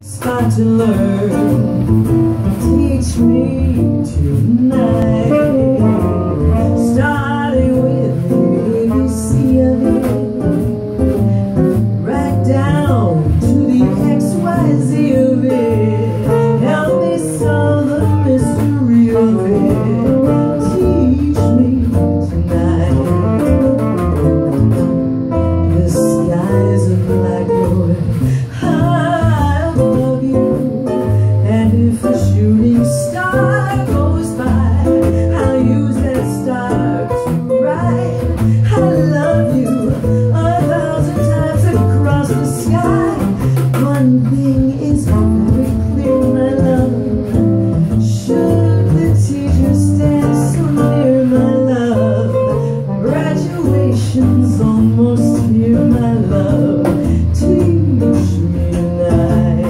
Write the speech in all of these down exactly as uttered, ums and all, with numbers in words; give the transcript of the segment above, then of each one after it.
Start to learn, teach me tonight. Starting with the A B C of it, right down to the X Y Z of it. Help me solve the mystery of it. Teach me tonight. The skies are black, Lord. If a shooting star goes by, I'll use that star to write I love you a thousand times across the sky. One thing is very clear, my love. Should the teacher stand so near, my love? Graduation's almost here, my love. Teach me tonight.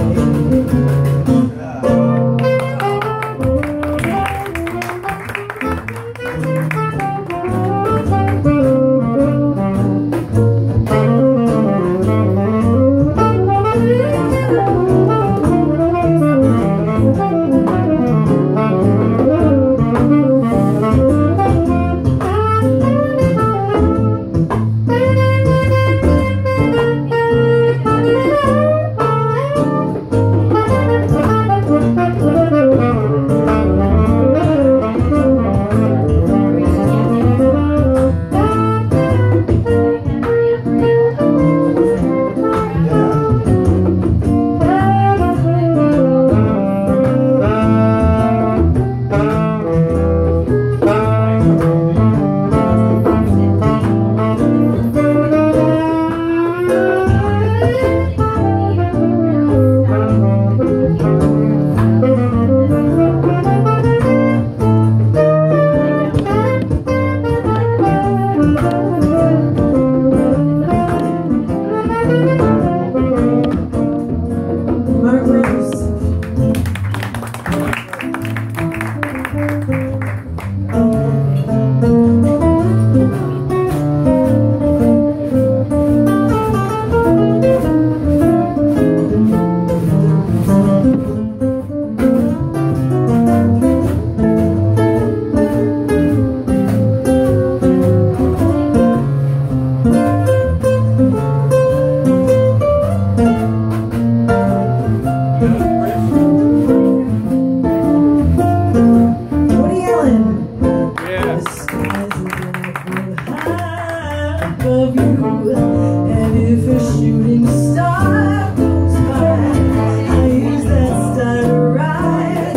Of you, and if a shooting star goes by, I use that star to write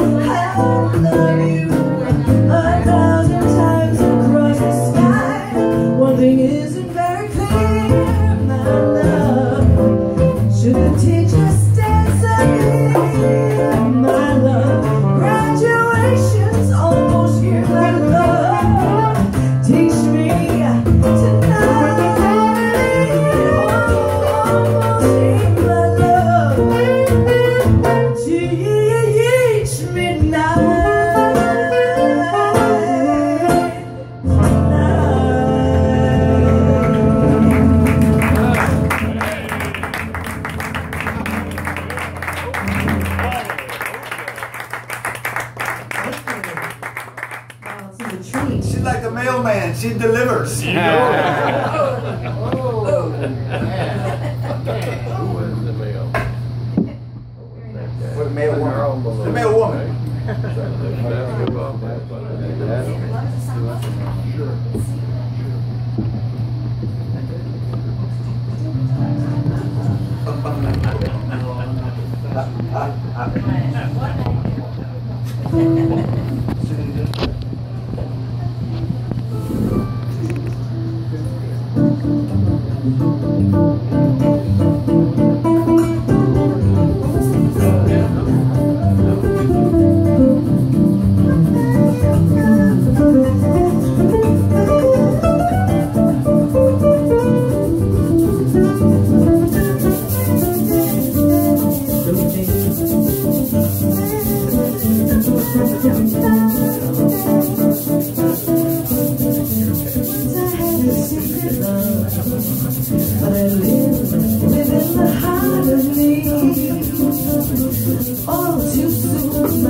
I love you a thousand times across the sky. One thing isn't very clear, my love. Should the teacher stand so near, my love? Graduation's almost here, my love. Teach me tonight. She's like the mailman. She delivers. Yeah. Oh. Oh. Who was the mail? What mail woman? The mail woman. Don't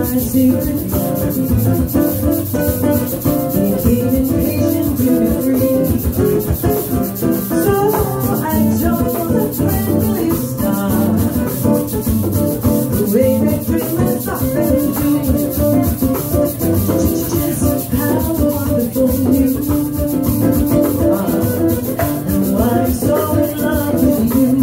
my secret love. Became impatient to be free. So I told the friendly star the way that dreamers often do. Just how wonderful you are, and why I'm so in love with you.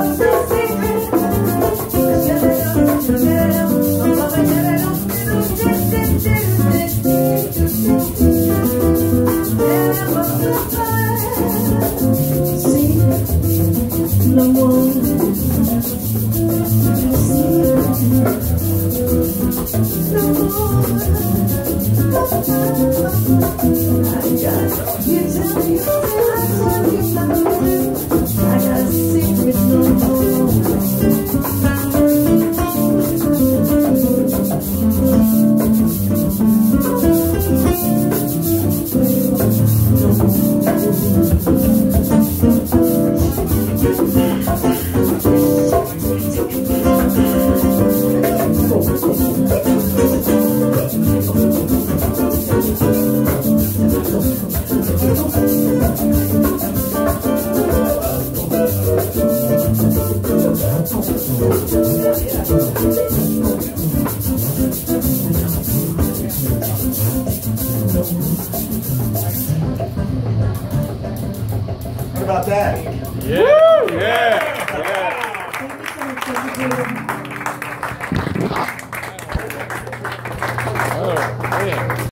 Thank you. What about that? Yeah, yeah, yeah. Oh, man.